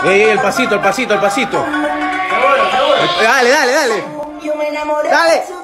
El pasito, el pasito, el pasito. Dale, dale, dale. Dale.